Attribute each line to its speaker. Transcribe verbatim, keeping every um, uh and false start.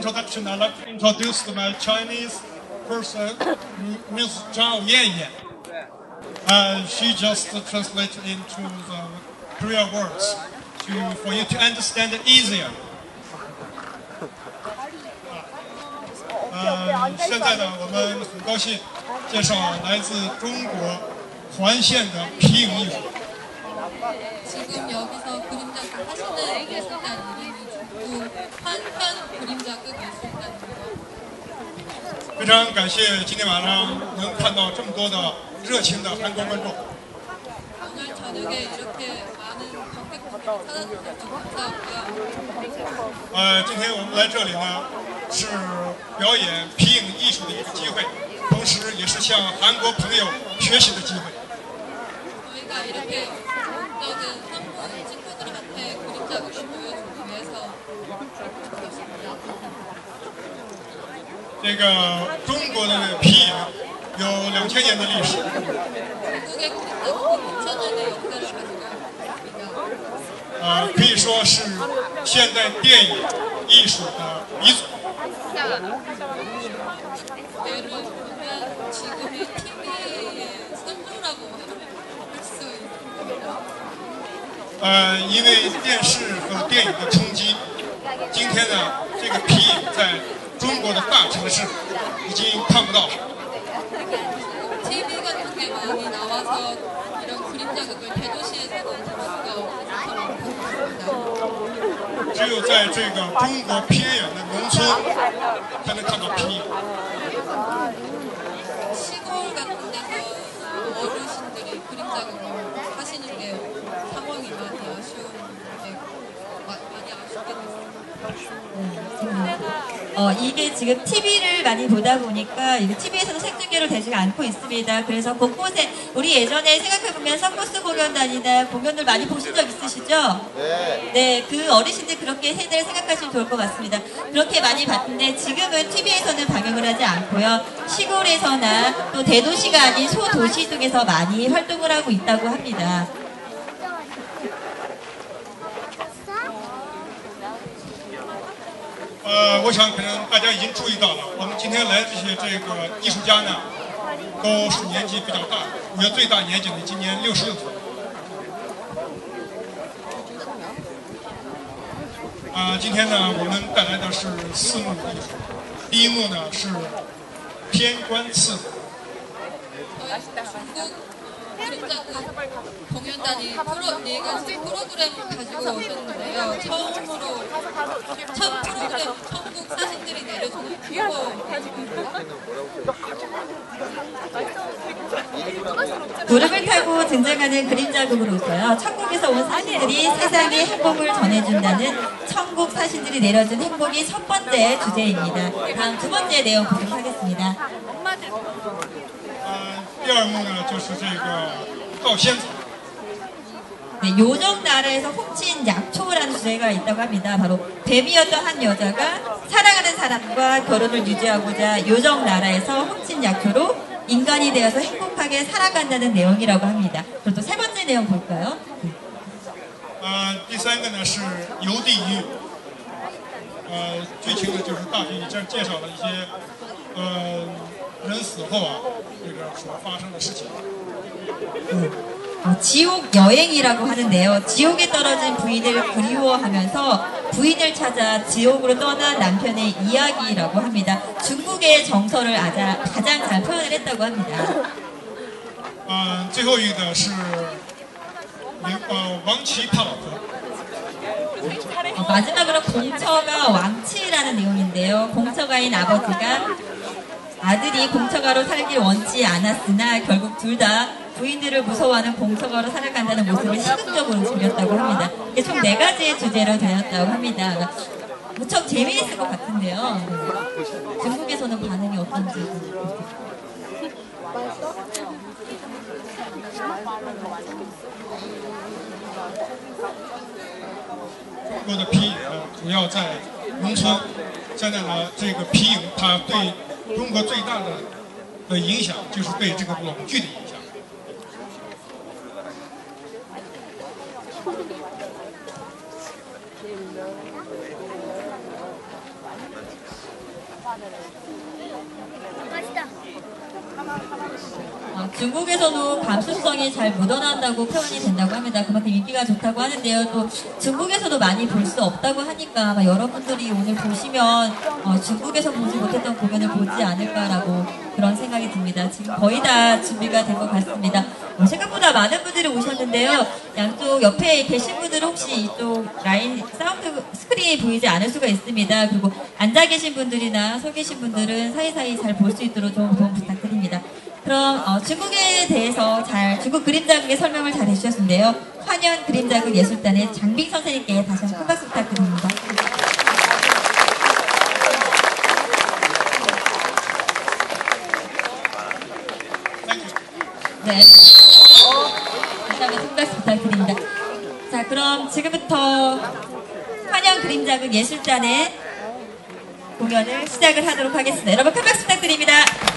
Speaker 1: introduction, I'd like to introduce my Chinese person, Miss Zhao Yanyan. Uh, she just translated into the Korean words to, for you to understand it easier. 呃，现在呢，我们很高兴介绍来自中国环县的皮影艺术。
Speaker 2: 지금 여기서 그림자극 하시는 예술단 이름이 중국 한편 그림자극 예술단입니다.
Speaker 1: 非常感谢今天晚上能看到这么多的热情的韩国观众。
Speaker 2: 오늘 저녁에 이렇게 많은 관객분들이 찾아주셔서 감사하고요.
Speaker 1: 呃，今天我们来这里呢，是表演皮影艺术的一个机会，同时也是向韩国朋友学习的机会。
Speaker 2: 저희가 이렇게 적극적인 한국 친구들한테 그림자극을 보여주기 위해서 왔습니다.
Speaker 1: 这个中国的皮影有两千年的历史。
Speaker 2: 중국의 그림자극은 이천 년의 역사를 가지고 있습니다.
Speaker 1: 呃，可以说是现代电影艺术的鼻祖。
Speaker 2: 예를 들면 지금의 티비의 선조라고 할 수 있습니다.
Speaker 1: 呃，因为电视和电影的冲击，今天呢，这个皮影在中国的大城市已经看不到。
Speaker 2: 티비 같은 게 많이 나와서 이런 그림자극을 대도시에서는 볼 수가 없어서 많습니다.
Speaker 1: 只有在这个中国偏远的农村，才能看到皮影。
Speaker 2: 시골 같은 데서 어르신들이 그림자극을 하시는 게 상황이 많이 아쉬운데 많이 아쉽게 됐습니다.
Speaker 3: 어, 이게 지금 티비를 많이 보다 보니까 티비에서는 생중계로 되지가 않고 있습니다. 그래서 곳곳에 우리 예전에 생각해보면 서커스 공연단이나 공연들 많이 보신 적 있으시죠?
Speaker 4: 네.
Speaker 3: 네, 그 어르신들 그렇게 세대를 생각하시면 좋을 것 같습니다. 그렇게 많이 봤는데 지금은 티비에서는 방영을 하지 않고요. 시골에서나 또 대도시가 아닌 소도시 쪽에서 많이 활동을 하고 있다고 합니다.
Speaker 1: 呃，我想可能大家已经注意到了，我们今天来这些这个艺术家呢，都是年纪比较大，我觉得最大年纪的今年六十六岁。啊、今天呢，我们带来的是四幕艺术，第一幕呢是偏官刺舞。
Speaker 2: 그림자극 공연단이 프로, 네 가지 프로그램 가지고 오셨는데요. 처음으로 첫 프로그램 천국 사신들이 내려주는 큐어입니다.
Speaker 3: 무릎을 타고 등장하는 그림자극으로서요. 천국에서 온 사신들이 세상에 행복을 전해준다는 천국 사신들이 내려준 행복이 첫 번째 주제입니다. 다음 두 번째 내용 보도록 하겠습니다.
Speaker 1: 呃，第二幕呢就是这个告仙草。
Speaker 3: 네, 요정 나라에서 훔친 약초라는 주제가 있다고 합니다. 바로 뱀이었던 한 여자가 사랑하는 사람과 결혼을 유지하고자 요정 나라에서 훔친 약초로 인간이 되어서 행복하게 살아간다는 내용이라고 합니다. 그리고 또 세 번째 내용 볼까요?
Speaker 1: 呃，第三个呢是邮递狱。呃，剧情呢就是大体这样介绍了一些呃人死后啊这个所发生的事情。
Speaker 3: 어, 지옥 여행이라고 하는데요. 지옥에 떨어진 부인을 그리워하면서 부인을 찾아 지옥으로 떠난 남편의 이야기라고 합니다. 중국의 정서를 아자, 가장 잘 표현을 했다고 합니다.
Speaker 1: 嗯，最后一个是刘呃王琦怕老婆。
Speaker 3: 어, 마지막으로 공처가 왕치라는 내용인데요. 공처가인 아버지가 아들이 공처가로 살길 원치 않았으나 결국 둘 다 부인들을 무서워하는 공처가로 살아간다는 모습을 시각적으로 그렸다고 합니다. 이게 총 네 가지의 주제로 되었다고 합니다. 무척 재미있을 것 같은데요. 중국에서는 반응이 어떤지.
Speaker 1: 中国的皮影呢，主要在农村。现在呢，这个皮影它对中国最大的的影响，就是对这个拢剧的影响。
Speaker 3: 어, 중국에서도 감수성이 잘 묻어난다고 표현이 된다고 합니다. 그만큼 인기가 좋다고 하는데요. 또 중국에서도 많이 볼 수 없다고 하니까 아마 여러분들이 오늘 보시면 어, 중국에서 보지 못했던 공연을 보지 않을까라고 그런 생각이 듭니다. 지금 거의 다 준비가 된 것 같습니다. 어, 생각보다 많은 분들이 오셨는데요. 양쪽 옆에 계신 분들은 혹시 이쪽 라인 사운드 스크린이 보이지 않을 수가 있습니다. 그리고 앉아 계신 분들이나 서 계신 분들은 사이사이 잘 볼 수 있도록 좀 도움 부탁드립니다. 그럼 어, 중국에 대해서 잘 중국 그림자극의 설명을 잘 해주셨는데요. 환현 그림자극 예술단의 장빙 선생님께 다시 한번 큰 박수 부탁드립니다. 네, 다시 한번 큰 박수 부탁드립니다. 자, 그럼 지금부터 환현 그림자극 예술단의 공연을 시작을 하도록 하겠습니다. 여러분 큰 박수 부탁드립니다.